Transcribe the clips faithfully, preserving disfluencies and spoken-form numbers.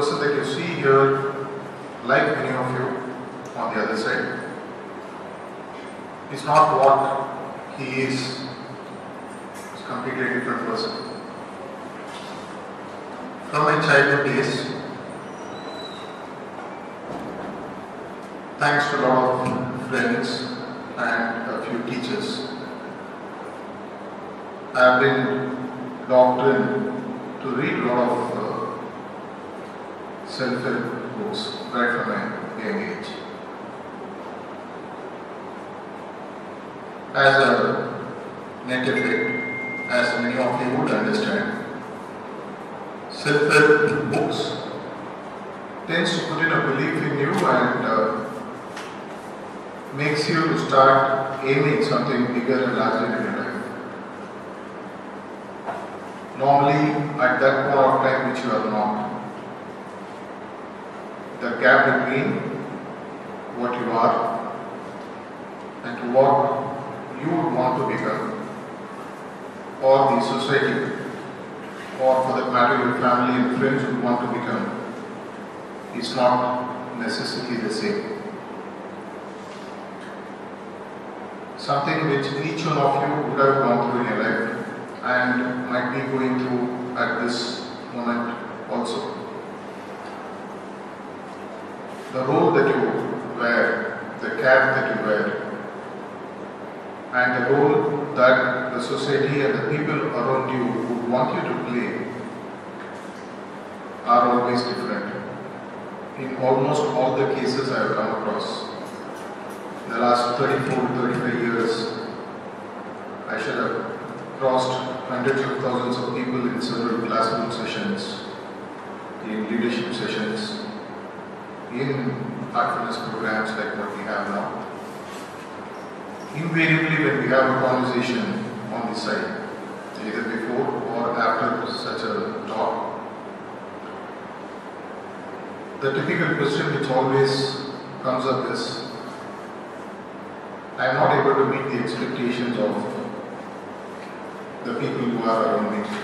person that you see here, like many of you on the other side, is not what he is. He's a completely different person. From my childhood days, thanks to a lot of friends and a few teachers, I have been doctrine to read a lot of uh, self-help books right from my young age. As a native kid, as many of you would understand, self-help books tends to put in a belief in you and uh, makes you to start aiming something bigger and larger in your life. Normally, at that point of time which you are not, the gap between what you are and to what you would want to become, or the society, or for that matter your family and friends would want to become, is not necessarily the same. Something which each one of you would have gone through in your life and might be going through at this moment also. The role that you wear, the cap that you wear, and the role that the society and the people around you would want you to play are always different. In almost all the cases I have come across, in the last thirty-four to thirty-five years, I should have crossed hundreds of thousands of people in several classroom sessions, in leadership sessions, in heartfulness programs like what we have now. Invariably, when we have a conversation on the side, either before or after such a talk, the typical question which always comes up is, I am not able to meet the expectations of the people who are around me.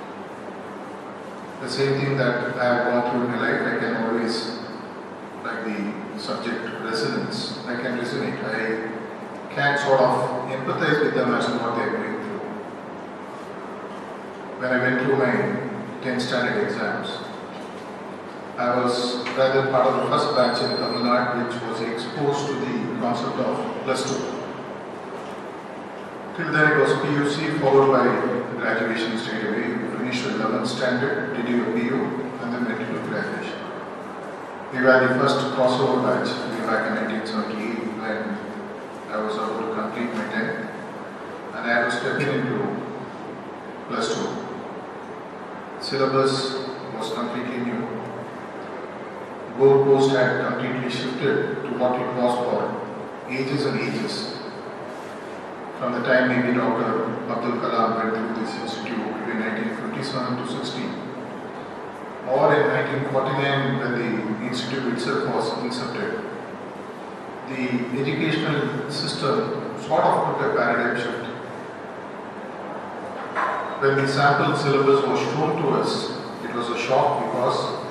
The same thing that I have gone through in my life, I can always, like the subject resonance, I can resonate. I can sort of empathize with them as to what they are going through. When I went through my tenth standard exams, I was rather part of the first batch in Tamil Nadu which was exposed to the concept of plus two. Till then it was P U C followed by graduation straight away. You finished the eleventh standard, did your P U and then went to graduation. We were the first crossover batch way back in nineteen seventy-eight when I was about to complete my tenth and I was stepping into plus two. Syllabus was completely new. Goalpost had completely shifted to what it was for ages and ages. From the time maybe Doctor Abdul Kalam went through this institute in nineteen fifty-seven to sixty, or in nineteen forty-nine when the institute itself was incepted, the educational system sort of took a paradigm shift. When the sample syllabus was shown to us, it was a shock because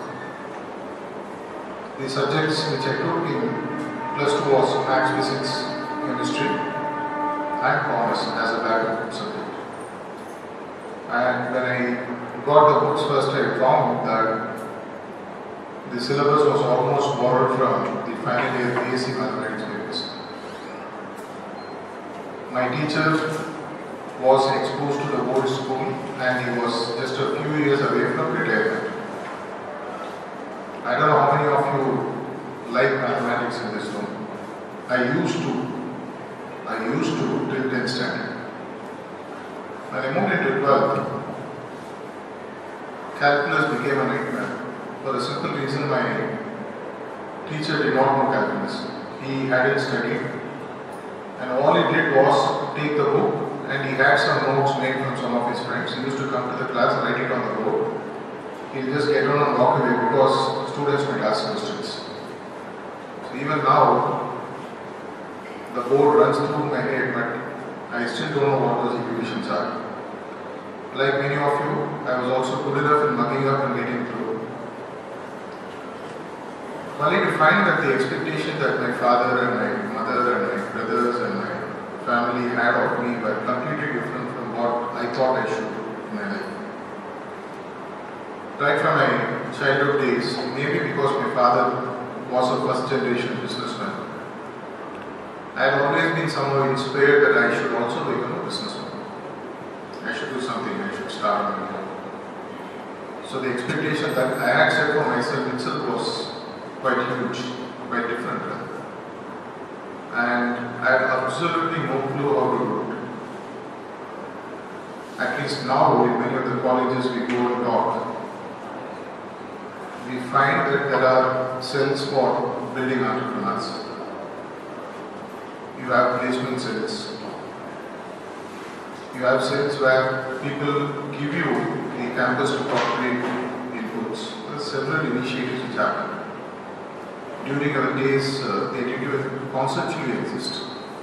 the subjects which I took in plus two was maths, physics, chemistry and commerce as a backup subject. And when I got the books first, I found that the syllabus was almost borrowed from the final year B S c Mathematics papers. My teacher was exposed to the board school and he was just a few years away from retirement. I don't know how many of you like mathematics in this room. I used to. I used to till tenth standard. When I moved into twelfth, calculus became a nightmare. For the simple reason my teacher did not know calculus. He hadn't studied and all he did was take the book and he had some notes made from some of his friends. He used to come to the class, write it on the board. He'll just get on and walk away because students might ask questions. So even now, the board runs through my head, but I still don't know what those equations are. Like many of you, I was also good enough in mugging up and getting through. only to find that the expectation that my father and my mother and my brothers and my family had of me were completely different from what I thought I should do in my life. Right from my childhood days, maybe because my father was a first generation businessman, I had always been somehow inspired that I should also become a businessman. I should do something, I should start my own. So the expectation that I had set for myself itself was quite huge, quite different. And I had absolutely no clue how to do it. At least now, in many of the colleges we go and talk, we find that there are cells for building entrepreneurs. You have placement cells. You have cells where people give you the campus to corporate inputs. There are several initiatives which happen. During our days, uh, they did even conceptually exist.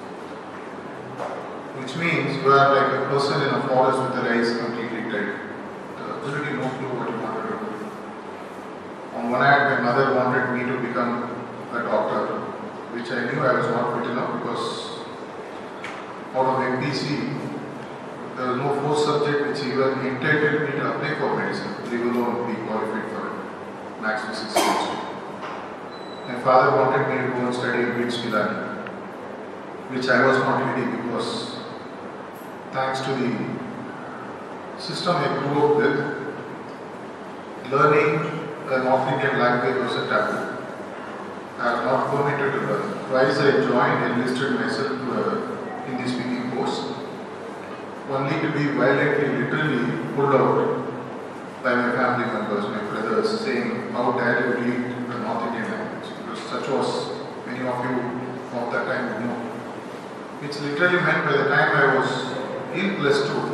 Which means you are like a person in a forest with their eyes completely tied. Uh, absolutely no clue what you want to do. On one hand, my mother wanted me to become a doctor, which I knew I was not fit enough because out of M P C, there was no fourth subject which even entitled me to apply for medicine, leave alone be qualified for it. Max physics chemistry. My father wanted me to go and study in British Milani, which I was not ready because thanks to the system I grew up with, learning a North Indian language was a taboo. I was not permitted to learn. Twice I joined, enlisted myself to a Hindi speaking course, only to be violently, literally pulled out by my family members, my brothers, saying, how dare you read the North Indian language? Because such was, many of you of that time would know. Which literally meant by the time I was in plus two,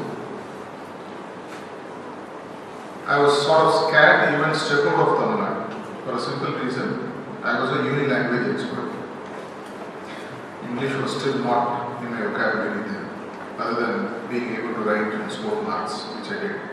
I was sort of scared to even step out of Tamil Nadu for a simple reason. I was a uni-language expert. English was still not in my vocabulary then, other than being able to write and score marks, which I did.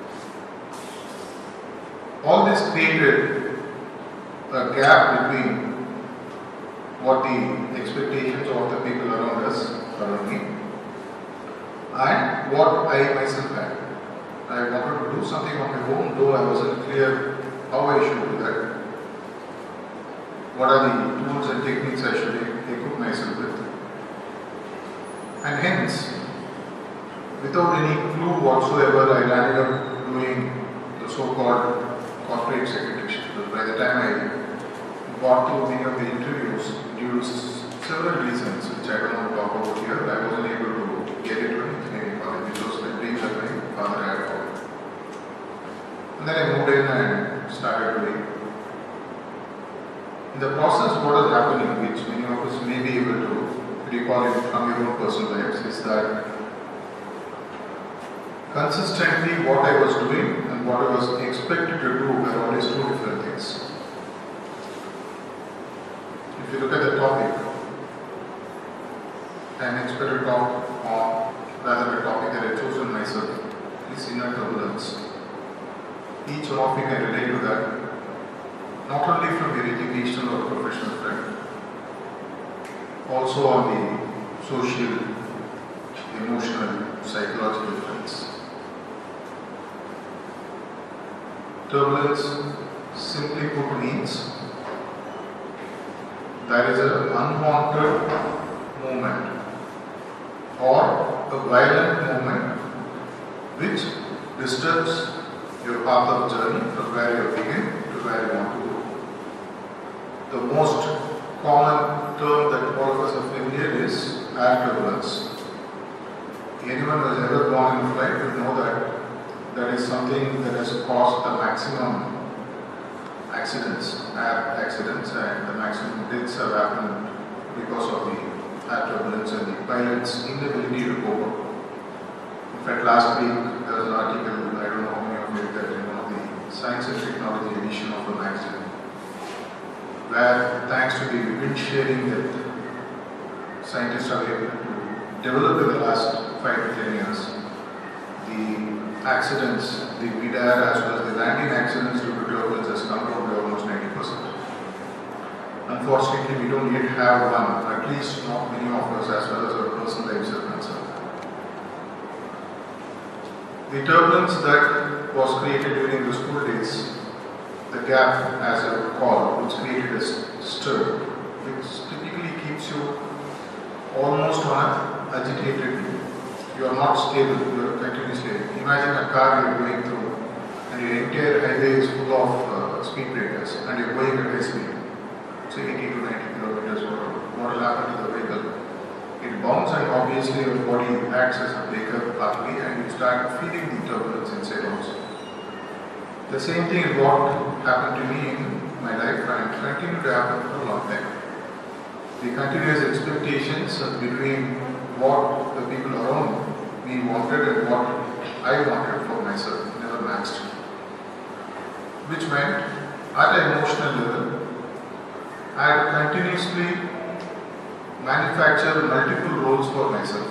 All this created a gap between what the expectations of the people around us, around me, and what I myself had. I wanted to do something on my own, though I wasn't clear how I should do that. What are the tools and techniques I should equip myself with? And hence, without any clue whatsoever, I landed up doing the so-called corporate secretaryship. By the time I got to many of the interviews, due to several reasons, which I don't want to talk about here, I wasn't able to get into an engineering college, which was the dream that my father had for me. And then I moved in and started doing. In the process, what is happening, which many of us may be able to recall it from your own personal lives, is that consistently what I was doing and what I was expected to do were always two different things. If you look at the topic, I'm expected to talk on rather a topic that I chosen myself, is Inner Turbulence. Each topic I relate to that, not only from your educational or professional front, also on the social, emotional, psychological fronts. Turbulence, simply put, means there is an unwanted movement or a violent movement which disturbs your path of journey from where you begin to where you want to go. The most common term that all of us are familiar is air turbulence. Anyone who has ever gone in flight will know that that is something that has caused the maximum accidents, air accidents, and the maximum deaths have happened because of the air turbulence and the pilot's inability to cope. In fact, last week there was an article, I don't know how many of you read that, in one of the Science and Technology edition of the magazine, where thanks to the wind sharing that scientists are able to develop in the last five to ten years, the accidents, the mid-air as well as the landing accidents due to turbulence has come down by almost ninety percent. unfortunately, we don't yet have one, at least not many of us, as well as our personal lives are concerned. The turbulence that was created during the school days, the gap, as I would call, which created a stir, which typically keeps you almost on an agitated. You are not stable, you are continuously. Imagine a car you are going through and your entire highway is full of uh, speed breakers and you are going at high speed, say eighty to ninety kilometers or what will happen to the vehicle? It bounces and obviously your body acts as a breaker partly and you start feeling the turbulence inside also. The same thing is what happened to me in my life and continued to happen for a long time. The continuous expectations between what the people around me wanted and what I wanted for myself never matched. Which meant, at an emotional level, I had continuously manufactured multiple roles for myself.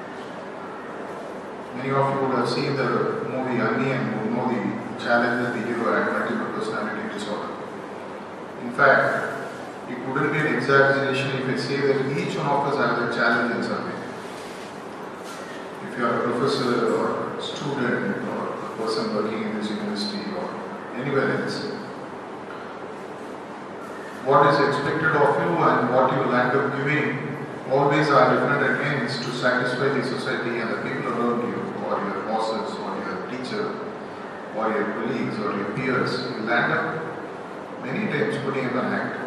Many of you would have seen the movie Annie and would know the challenge that the hero had multiple personality disorder. In fact, it wouldn't be an exaggeration if I say that each one of us has a challenge in some way. If you are a professor or a student or a person working in this university or anywhere else, what is expected of you and what you will end up giving always are different at ends to satisfy the society and the people around you, or your bosses, or your teacher, or your colleagues, or your peers. You will end up many times putting up an act.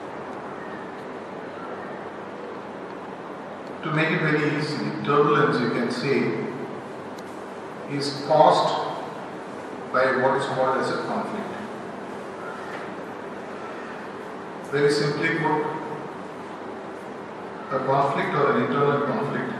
To make it very easy, turbulence, you can say, is caused by what is called as a conflict. Very simply put, a conflict or an internal conflict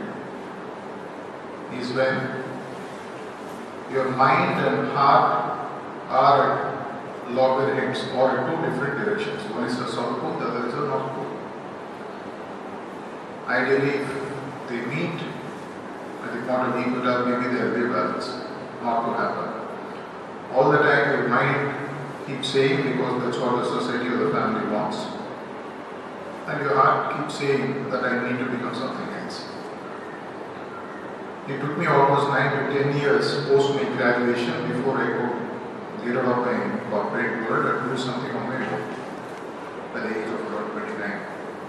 is when your mind and heart are at loggerheads or in two different directions. One is a south pole, the other is a north pole. Ideally, if they meet at the point of equilibrium, maybe they will be balanced. Not to happen. All the time your mind keeps saying, because that's what the society or the family wants, and your heart keeps saying that I need to become something else. It took me almost nine to ten years post my graduation before I could get out of my corporate world and do something on my own by the age of about twenty-nine.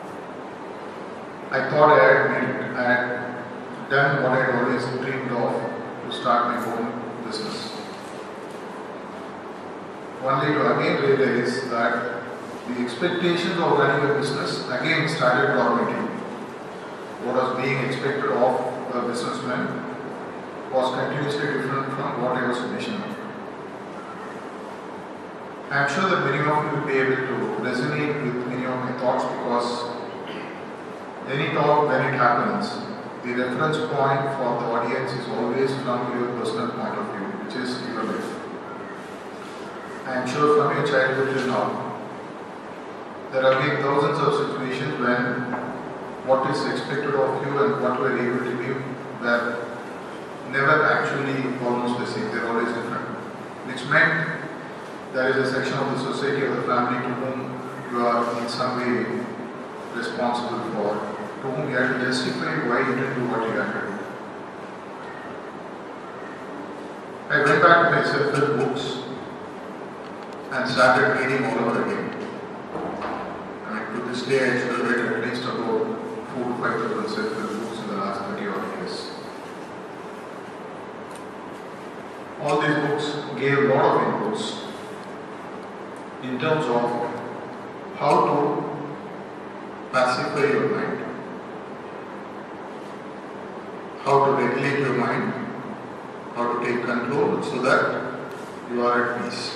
I thought I had made it. I had done what I had always dreamed of, to start my own business. Only to again realize that the expectations of running a business again started dormanting. What was being expected of a businessman was continuously different from what I was envisioning. I am sure that many of you will be able to resonate with many of my thoughts, because any talk, when it happens, the reference point for the audience is always from your personal point of view, which is your life. I am sure from your childhood till now, there have been thousands of situations when what is expected of you and what you are able to give were never actually almost the same, they are always different. Which meant there is a section of the society or the family to whom you are in some way responsible for, to whom you have to justify why you didn't do what you had to do. I went back to my self-help books and started reading all over again. I mean, to this day I should have read at least about four to five thousand self-help books in the last thirty odd years. All these books gave a lot of inputs in terms of how to pacify your mind, how to regulate your mind, how to take control so that you are at peace.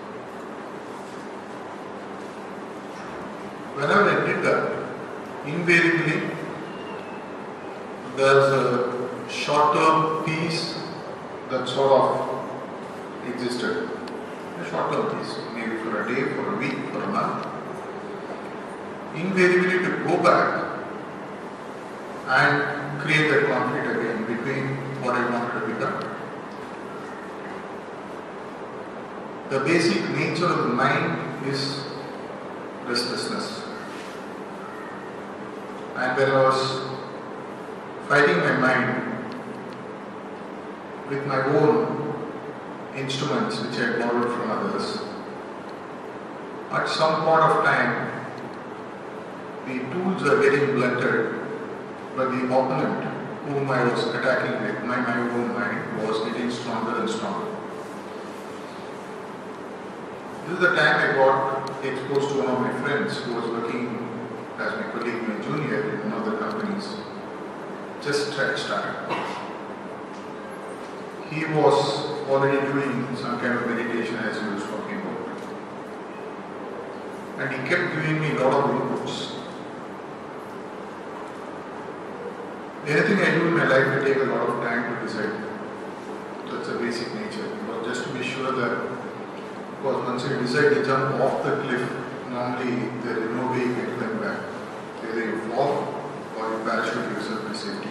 Whenever I did that, invariably there's a short-term peace that sort of existed. A short-term peace, maybe for a day, for a week, for a month. Invariably to go back and create that conflict again between what I wanted to become. The basic nature of the mind is restlessness. And when I was fighting my mind with my own instruments which I borrowed from others, at some point of time, the tools were getting blunted, but the opponent whom I was attacking with, my, my own mind, was getting stronger and stronger. This is the time I got exposed to one of my friends who was working as my colleague, my junior in one of the companies, just had started. He was already doing some kind of meditation as he was talking about. And he kept giving me a lot of inputs. Anything I do in my life, I take a lot of time to decide. That's a basic nature. But just to be sure that, because once you decide to jump off the cliff, normally there is no way you can climb back. Either you fall or you parachute yourself to safety.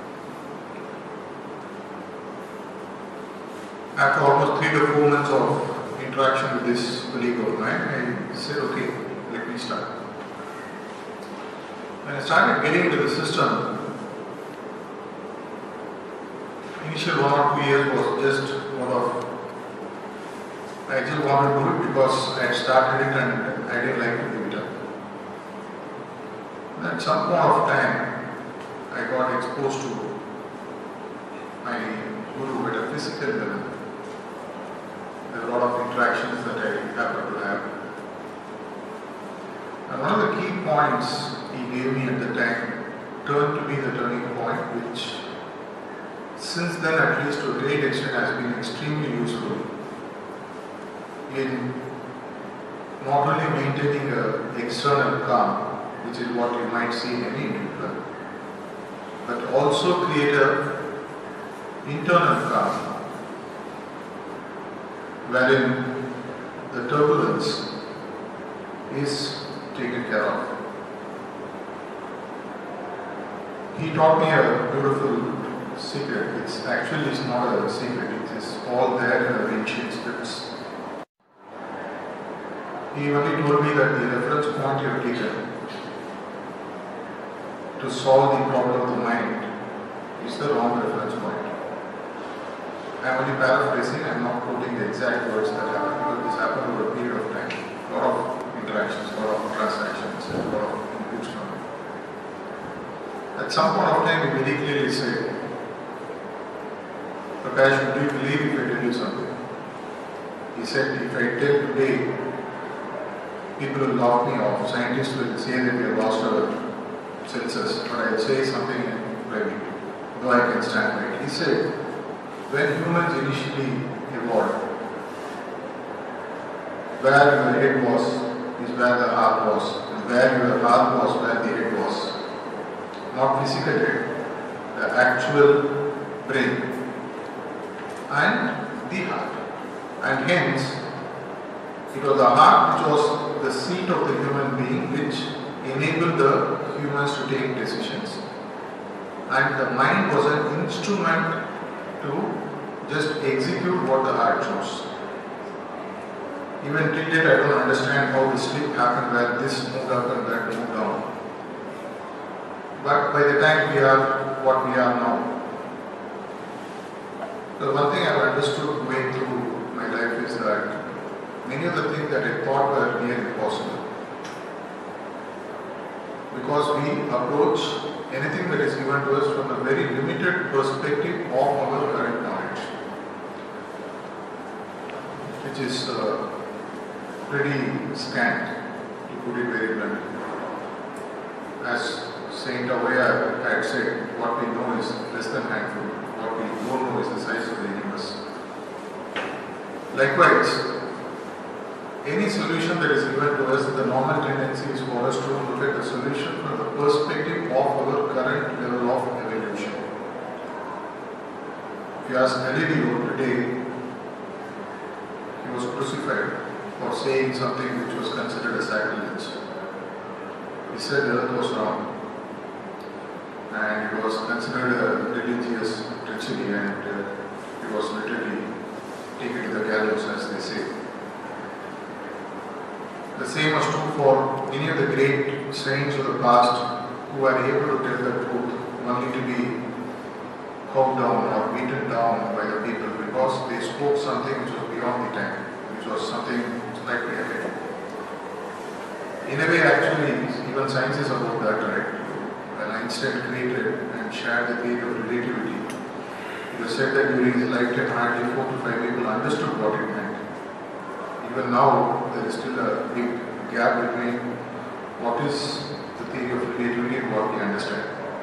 After almost three to four months of interaction with this colleague of mine, I said, okay, let me start. When I started getting into the system, initial one or two years was just more of, I just wanted to do it because I had started it and I didn't like to give it up. And at some point of time, I got exposed to my guru at a physical level. There are a lot of interactions that I happened to have. And one of the key points he gave me at the time turned to be the turning point, which since then, at least to a great extent, has been extremely useful in not only maintaining an external calm, which is what you might see in any individual, but also create an internal calm, wherein the turbulence is taken care of. He taught me a beautiful secret. It's actually it's not a secret, it is all there in the ancient scripts. He only told me that the reference point you have taken to solve the problem of the mind is the wrong reference point. I am only paraphrasing, I am not quoting the exact words that happened, because this happened over a period of time. A lot of interactions, a lot of transactions, a lot of inputs from it. At some point of time, he very clearly said, Prakash, do you believe if I tell you something? He said, if I tell today, people will laugh me off. Scientists will say that we have lost our senses, but I will say something in private, though I can stand by it. He said, when humans initially evolved, where your head was is where the heart was, and where your heart was where the head was. Not physical head, the actual brain and the heart. And hence, it was the heart which was the seat of the human being, which enabled the humans to take decisions. And the mind was an instrument to just execute what the heart chose. Even till date, I don't understand how the slip happened, where this moved up and that moved down. But by the time we are what we are now, the one thing I've understood going through my life is that many of the things that I thought were near impossible, because we approach anything that is given to us from a very limited perspective of our current knowledge, which is uh, pretty scant, to put it very bluntly. As Saint Avaya had said, what we know is less than handful, what we don't know is the size of the universe. Likewise, any solution that is given to us, the normal tendency is for us to look at the solution from the perspective of our current level of evolution. If you ask Galileo today, he was crucified for saying something which was considered a sacrilege. He said the earth was round, and it was considered a religious treachery, and uh, it was literally taken to the gallows, as they say. The same was true for many of the great saints of the past who are able to tell the truth only to be cowed down or beaten down by the people because they spoke something which was beyond the time, which was something slightly ahead. In a way, actually, even science is about that, right? When Einstein created and shared the theory of relativity, he said that during his lifetime, hardly four to five people understood what it meant. Even now, there is still a big gap between what is the theory of relativity and what we understand.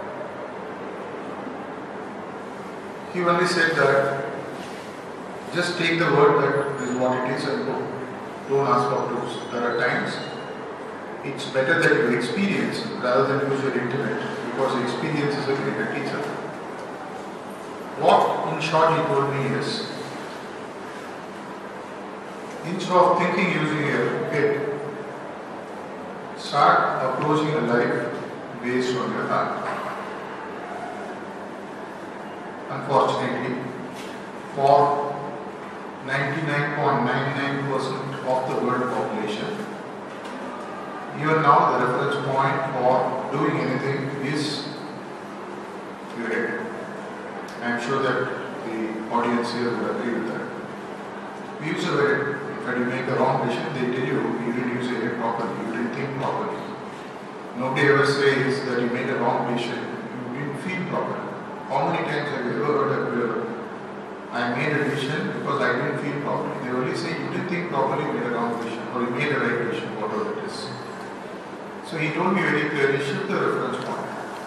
He only said that just take the word that this is what it is and go. Don't ask for proofs. There are times it's better that you experience rather than use your intellect because experience is a greater teacher. What in short he told me is, instead of thinking using your head, start approaching a life based on your heart. Unfortunately, for ninety-nine point nine nine percent of the world population, even now the reference point for doing anything is your head. I am sure that the audience here will agree with that. We use our head. In fact, you make a wrong decision, they tell you you didn't use your head properly, you didn't think properly. Nobody ever says that you made a wrong decision, you didn't feel properly. How many times have you ever heard a prayer? I made a decision because I didn't feel properly. They only say you didn't think properly, you made a wrong decision, or you made a right decision, whatever it is. So he told me very clearly, shift the reference point.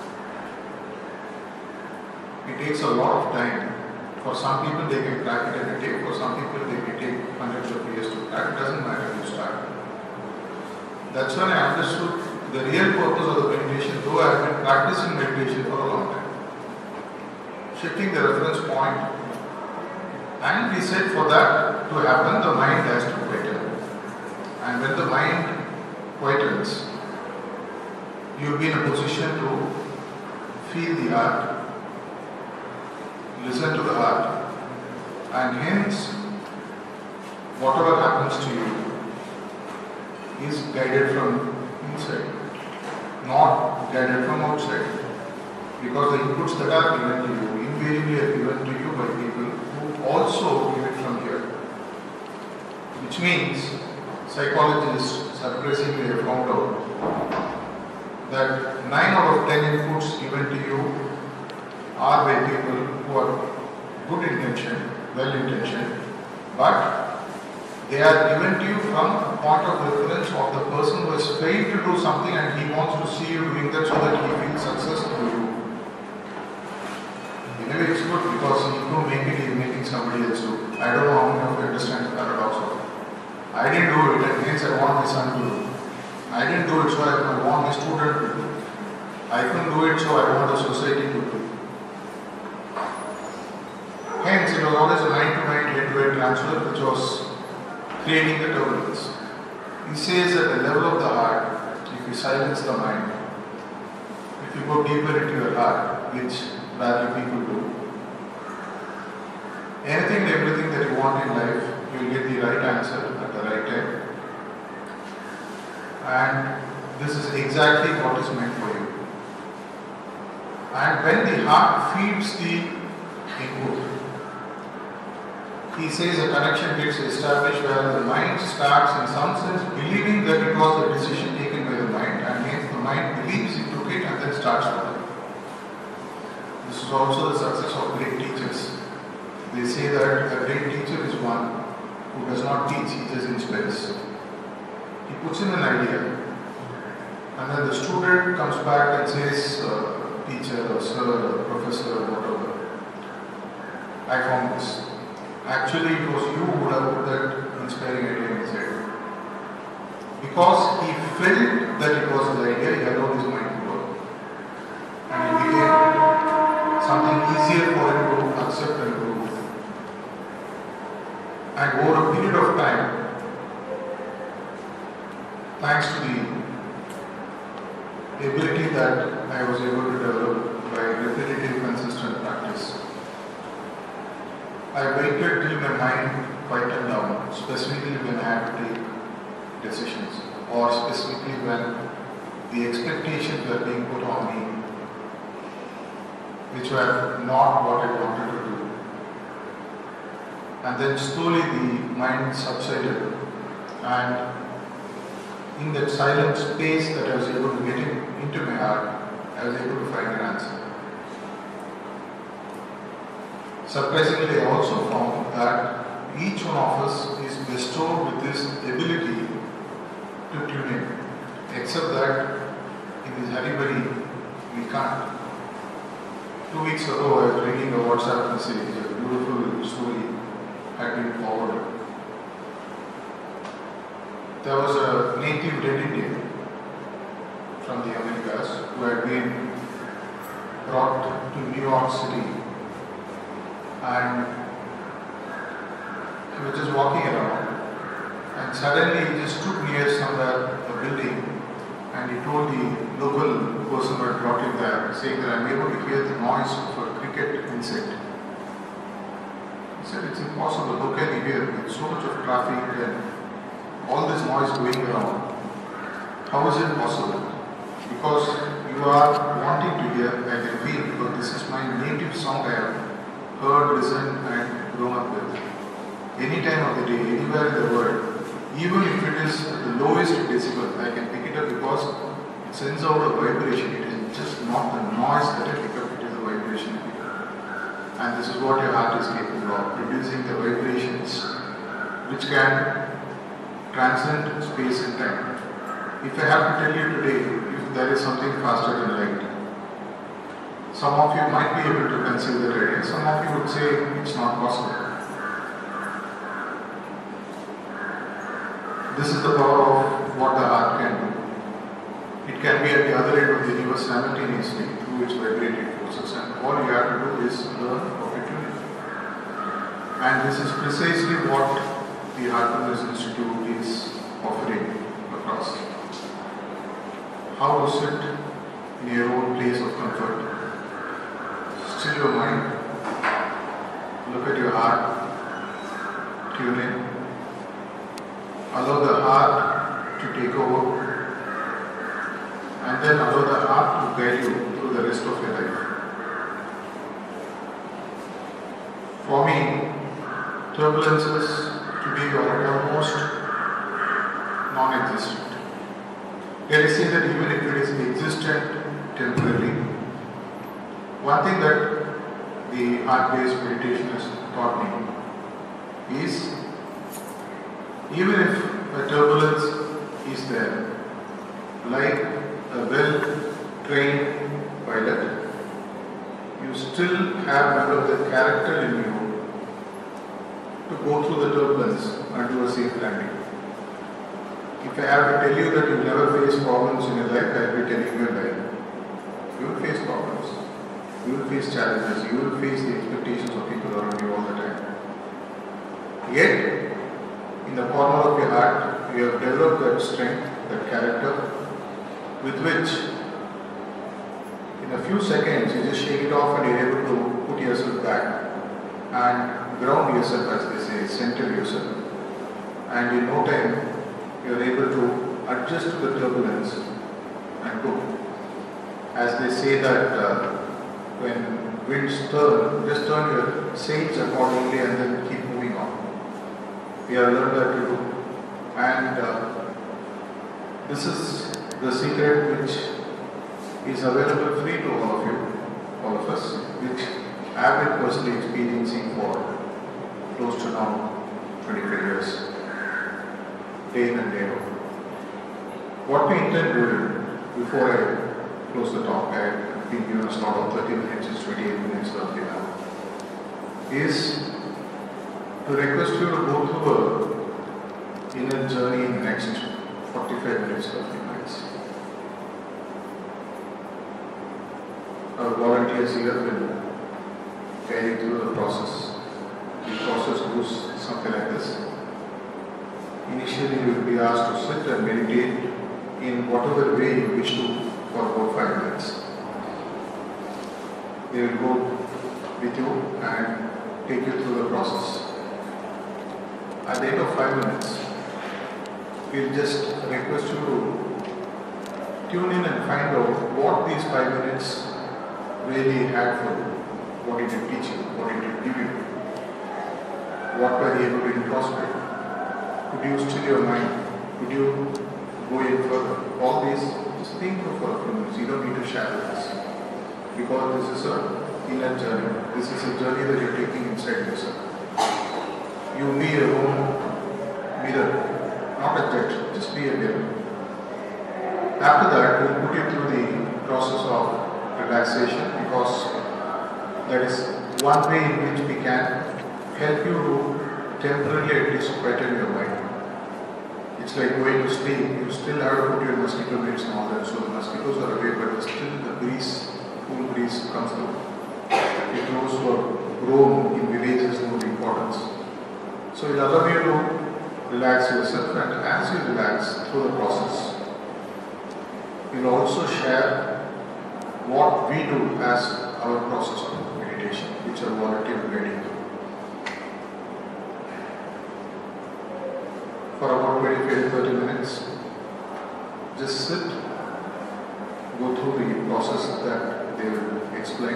It takes a lot of time. For some people they can crack it in a day, for some people they may take hundreds of years to crack. It doesn't matter you start. That's when I understood the real purpose of the meditation, though I have been practicing meditation for a long time. Shifting the reference point, and we said for that to happen, the mind has to quieten. And when the mind quietens, you'll be in a position to feel the heart, listen to the heart, and hence, whatever happens to you is guided from inside, not guided from outside. Because the inputs that are given to you, invariably are given to you by people who also give it from here. Which means, psychologists surprisingly have found out that nine out of ten inputs given to you are by people who are good intention, well intentioned, but they are given to you from a point of reference of the person who has failed to do something and he wants to see you doing that so that he feels success through you. In a way it's good because he don't make it, he is making somebody else do. I don't know how many of you understand the paradox of it. I didn't do it and hence I want my son to do it. I didn't do it so I want my student to do it. I couldn't do it so I want the society to do it. Hence, it was always a mind-to-mind, head-to-head transfer which was creating the turbulence. He says at the level of the heart, if you silence the mind, if you go deeper into your heart, which rarely people do, anything and everything that you want in life, you will get the right answer at the right time. And this is exactly what is meant for you. And when the heart feeds the input, he says a connection gets established where the mind starts in some sense believing that it was a decision taken by the mind, and hence the mind believes it took it and then starts with it. This is also the success of great teachers. They say that a great teacher is one who does not teach, he just inspires. He puts in an idea and then the student comes back and says, uh, teacher or sir or professor or whatever, I found this. Actually, it was you who would have put that inspiring idea in his head. Because he felt that it was his idea, he allowed his mind to work. And it became something easier for him to accept and do. And over a period of time, thanks to the ability that I was able to develop by repetitive, consistent practice, I waited till my mind quieted down, specifically when I had to take decisions, or specifically when the expectations were being put on me, which were not what I wanted to do. And then slowly the mind subsided, and in that silent space that I was able to get in, into my heart, I was able to find an answer. Surprisingly, I also found that each one of us is bestowed with this ability to tune in, except that in this hurry-burry, we can't. Two weeks ago, I was reading a WhatsApp message, a beautiful story had been forwarded. There was a native Red Indian from the Americas who had been brought to New York City, and he was just walking around, and suddenly he just stood near somewhere, a building, and he told the local person who had brought him there, saying that I am able to hear the noise of a cricket insect. He said, it's impossible, how can you hear with so much of traffic and all this noise going around? How is it possible? Because you are wanting to hear, I can feel, because this is my native song I have heard, listened and grown up with. Any time of the day, anywhere in the world, even if it is at the lowest decibel, I can pick it up because it sends out a vibration. It is just not the noise that I pick up, it is the vibration I pick up. And this is what your heart is capable of, producing the vibrations which can transcend space and time. If I have to tell you today, if there is something faster than light, some of you might be able to conceive that idea, some of you would say it's not possible. This is the power of what the heart can do. It can be at the other end of the universe simultaneously through its vibrating forces, and all you have to do is learn opportunity. And this is precisely what the Heartfulness Institute is offering across. How to sit in your own place of comfort, still your mind, look at your heart, tune in, allow the heart to take over, and then allow the heart to guide you through the rest of your life. For me, turbulences today are almost non-existent. Let us say that even if it is existent temporarily, one thing that the heart-based meditation has taught me is, even if a turbulence is there, like a well-trained pilot, you still have enough of the character in you to go through the turbulence and do a safe landing. If I have to tell you that you never face problems in your life, I will be telling you a lie. You will face problems. You will face challenges. You will face the expectations of people around you all the time. Yet, in the corner of your heart, you have developed that strength, that character, with which, in a few seconds, you just shake it off and you're able to put yourself back and ground yourself, as they say, center yourself. And in no time, you're able to adjust to the turbulence and go. As they say that uh, when winds turn, just turn your sails accordingly and then keep moving on. We have learned that to do. And uh, this is the secret which is available free to all of you, all of us, which I have been personally experiencing for close to now twenty-five years, day in and day out. What we intend doing, before I close the talk, I have been given a slot of thirty minutes, it's twenty-eight minutes roughly now, is to request you to go through a inner journey in the next forty-five minutes roughly max. Our volunteers here will guide you through the process. The process goes something like this. Initially, you will be asked to sit and meditate in whatever way you wish to for about five minutes. They will go with you and take you through the process. At the end of five minutes, we will just request you to tune in and find out what these five minutes really had for you. What did it teach you? What did it give you? What were you able to introspect? Could you still your mind? Could you go in further? All these, just think of for a few minutes. You don't need to share with us. Because this is a inner journey. This is a journey that you're taking inside yourself. You be your own mirror, not a judge, just be a mirror. After that, we'll put you through the process of relaxation, because that is one way in which we can help you to temporarily at least quieten your mind. It's like going to sleep, you still have to put your mosquito nets and all that, so the mosquitoes are away, but still the breeze, cool breeze comes through. It knows what grown in villages know the importance. So it will allow you to relax yourself, and as you relax through the process, we will also share what we do as our process of meditation, which are volunteer guiding. For about twenty-five to thirty minutes, just sit, go through the process that they will explain,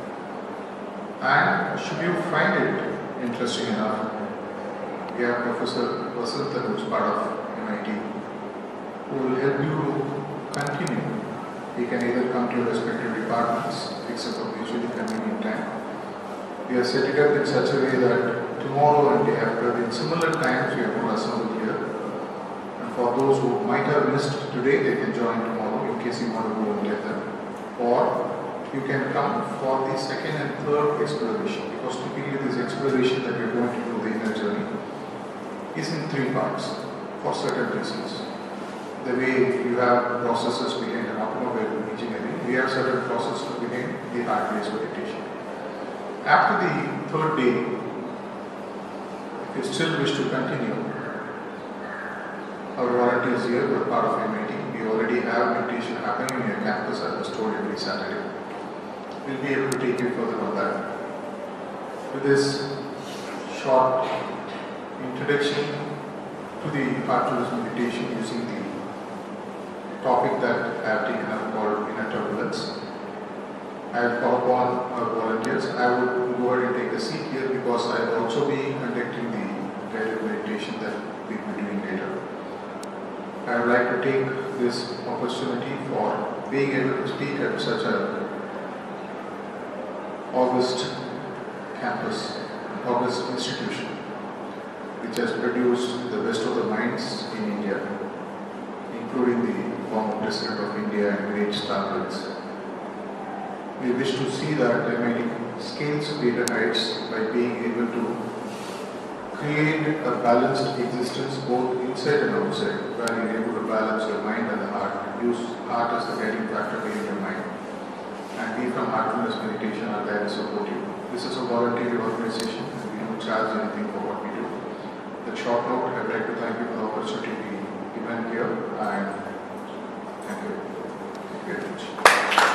and should you find it interesting enough, we have Professor Vasantha, who is part of M I T, who will help you continue. You can either come to your respective departments, except for usually convenient time. We have set it up in such a way that tomorrow and day after, in similar times, we are going to assemble here. And for those who might have missed today, they can join tomorrow in case you want to go and get them. Or you can come for the second and third exploration, because typically this exploration that we are going to do, the inner journey, is in three parts for certain reasons. The way you have processes behind an automobile engineering, we have certain processes behind the art-based meditation. After the third day, if you still wish to continue, our volunteers here who are part of M I T, we already have meditation happening in your campus, as I was told, every Saturday. We'll be able to take you further on that. With this short introduction to the art-based meditation using the topic that I have taken up called Inner Turbulence, I will call upon our volunteers. I would go ahead and take a seat here, because I will also be conducting the guided meditation that we will be doing later. I would like to take this opportunity for being able to speak at such a august campus, august institution, which has produced the best of the minds in India, including the former President of India and great standards. We wish to see that M I T scales greater heights by being able to create a balanced existence both inside and outside, where you are able to balance your mind and the heart, use heart as the guiding factor behind your mind. And we from Heartfulness Meditation are there to support you. This is a voluntary organization, and we don't charge anything for what we do. That short note, I'd like to thank you for the opportunity given here, and thank you. Thank you very much.